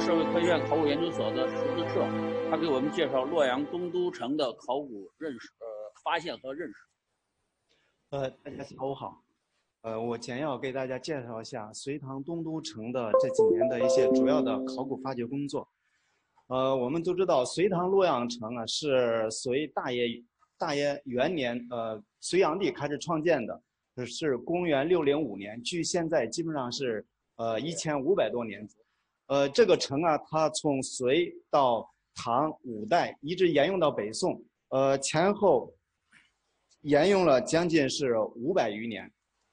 社会科学院考古研究所的石子社，他给我们介绍洛阳东都城的考古发现和认识。 大家下午好。我简要给大家介绍一下隋唐东都城的这几年的一些主要的考古发掘工作。我们都知道隋唐洛阳城啊是隋大业元年隋炀帝开始创建的，是公元605年，距现在基本上是1500多年。这个城啊，它从隋到唐五代一直沿用到北宋，前后沿用了将近是500余年。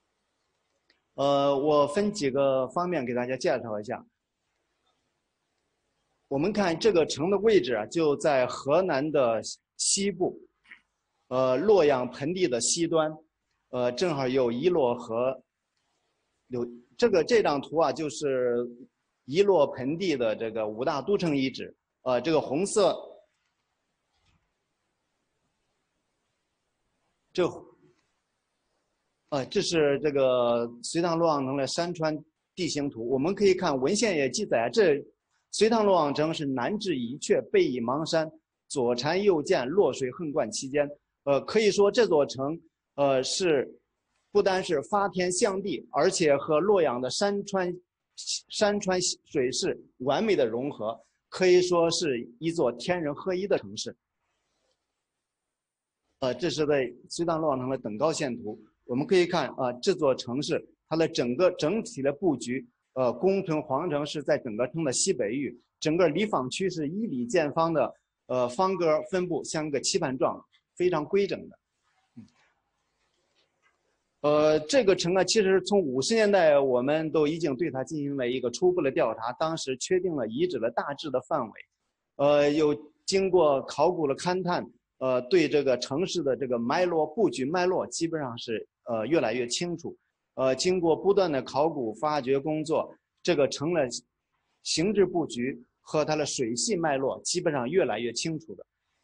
我分几个方面给大家介绍一下。我们看这个城的位置啊，就在河南的西部，洛阳盆地的西端，正好有沂洛河。这张图啊，就是沂洛盆地的这个5大都城遗址。这个红色，这是这个隋唐洛阳城的山川地形图。我们可以看文献也记载，这隋唐洛阳城是南至宜阙，北倚邙山，左缠右建，洛水横贯其间。可以说这座城不单是发天象地，而且和洛阳的山川水势完美的融合，可以说是一座天人合一的城市。这是在隋唐洛阳城的等高线图。我们可以看这座城市它的整体的布局，宫城皇城是在整个城的西北隅，整个里坊区是1里见方的方格分布，像一个棋盘状，非常规整的。这个城啊，其实从50年代我们都已经对它进行了一个初步的调查，当时确定了遗址的大致的范围，又经过考古的勘探，对这个城市的这个布局脉络基本上是越来越清楚。经过不断的考古发掘工作，这个城的形制布局和它的水系脉络基本上越来越清楚的。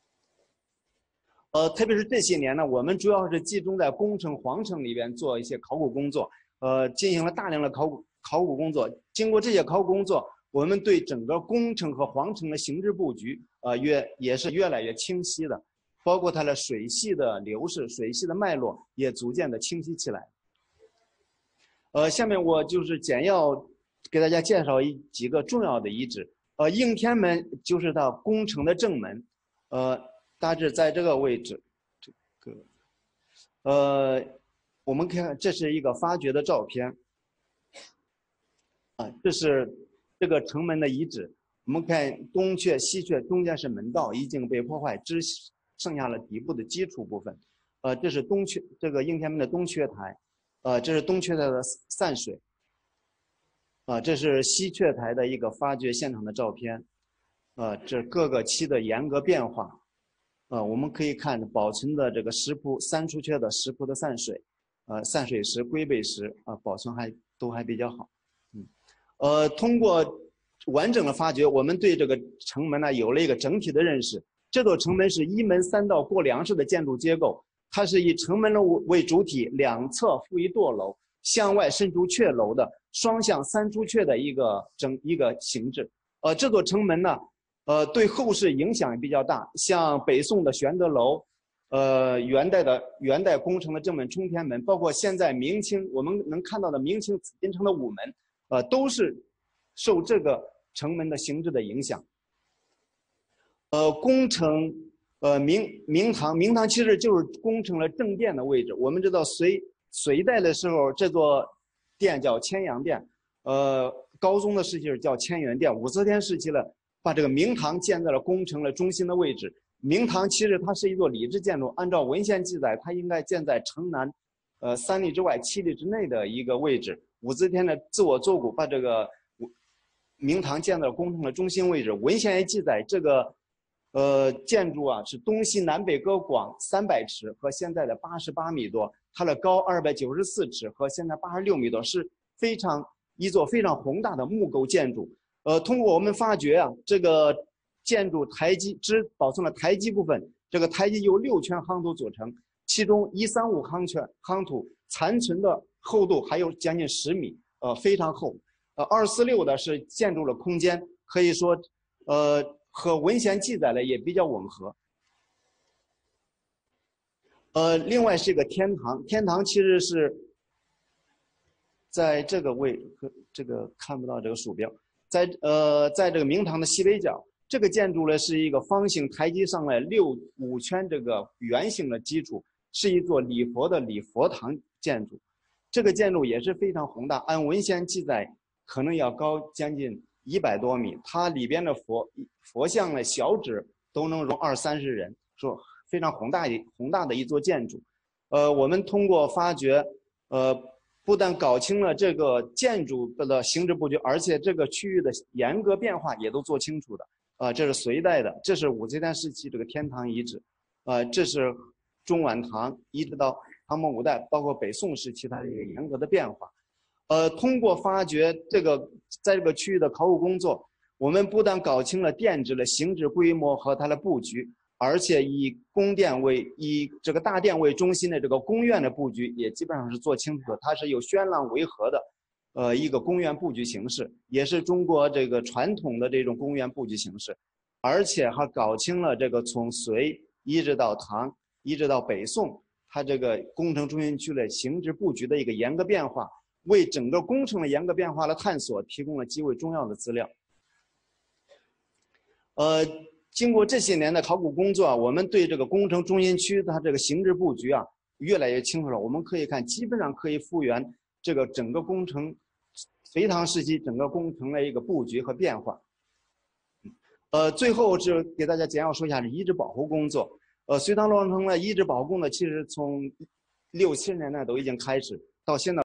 特别是这些年呢，我们主要是集中在宫城、皇城里边做一些考古工作，进行了大量的考古工作。经过这些考古工作，我们对整个宫城和皇城的形制布局，也是越来越清晰的，包括它的水系的流逝、水系的脉络也逐渐的清晰起来。下面我就是简要给大家介绍几个重要的遗址。应天门就是它宫城的正门，大致在这个位置。我们看这是一个发掘的照片，这是这个城门的遗址。我们看东阙、西阙，中间是门道，已经被破坏，只剩下了底部的基础部分。这是这个应天门的东阙台，这是东阙台的散水。这是西阙台的一个发掘现场的照片。这各个期的严格变化。我们可以看保存的这个石铺三出阙的石铺的散水，散水石、龟背石保存都还比较好。通过完整的发掘，我们对这个城门呢有了一个整体的认识。这座城门是一门3道过梁式的建筑结构，它是以城门为主体，两侧附一垛楼，向外伸出阙楼的双向3出阙的一个形制。这座城门呢，对后世影响也比较大，像北宋的玄德楼，元代工程的正门冲天门，包括现在明清我们能看到的明清紫禁城的午门，都是受这个城门的形制的影响。宫城，明堂其实就是宫城的正殿的位置。我们知道隋代的时候，这座殿叫乾阳殿，高宗的时期叫乾元殿，武则天时期了，把这个明堂建在了宫城的中心的位置。明堂其实它是一座礼制建筑，按照文献记载，它应该建在城南3里之外7里之内的一个位置。武则天的自我作古，把这个明堂建在了宫城的中心位置。文献也记载，这个建筑啊是东西南北各广300尺，和现在的88米多，它的高294尺，和现在86米多，是一座非常宏大的木构建筑。通过我们发掘啊，这个建筑台基只保存了台基部分，这个台基由6圈夯土组成，其中135夯土残存的厚度还有将近10米，非常厚。246的是建筑的空间， 可以说，和文献记载的也比较吻合。另外是一个天堂，天堂其实是在这个这个看不到这个鼠标，在这个明堂的西北角，这个建筑呢是一个方形台基上来5圈这个圆形的基础，是一座礼佛的礼佛堂建筑。这个建筑也是非常宏大，按文献记载可能要高将近100多米，它里边的佛像的小指都能容20-30人，说非常宏大的一座建筑。我们通过发掘，不但搞清了这个建筑的形制布局，而且这个区域的严格变化也都做清楚的。这是隋代的，这是武则天时期这个天堂遗址，这是中晚唐一直到唐末5代，包括北宋时期它的一个严格的变化。通过发掘在这个区域的考古工作，我们不但搞清了殿址的形制规模和它的布局，而且以这个大殿为中心的这个宫苑的布局也基本上是做清楚的，它是有轩廊围合的，一个宫苑布局形式，也是中国这个传统的这种宫苑布局形式，而且还搞清了这个从隋一直到唐一直到北宋，它这个工程中心区的形制布局的一个严格变化，为整个工程的严格变化的探索提供了极为重要的资料。经过这些年的考古工作，我们对这个工程中心区它这个形制布局越来越清楚了。我们可以看，基本上可以复原这个整个工程隋唐时期整个工程的一个布局和变化。最后是给大家简要说一下遗址保护工作。隋唐洛阳城的遗址保护工作其实从60、70年代都已经开始，到现在。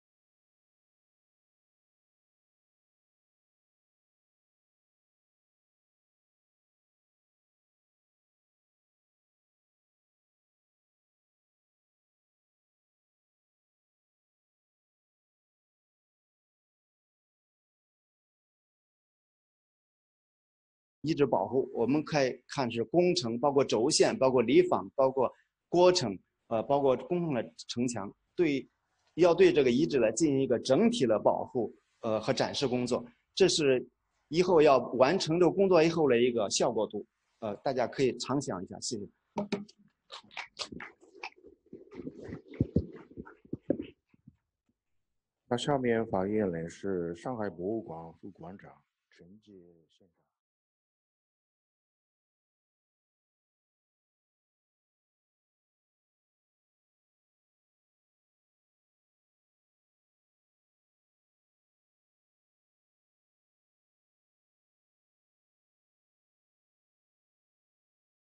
遗址保护，我们可以看是工程，包括轴线，包括里坊，包括郭城，包括工程的城墙，要对这个遗址进行一个整体的保护，和展示工作。这是以后要完成这个工作以后的一个效果图，大家可以常想一下，谢谢。 那下面发言人是上海博物馆副馆长陈杰县长。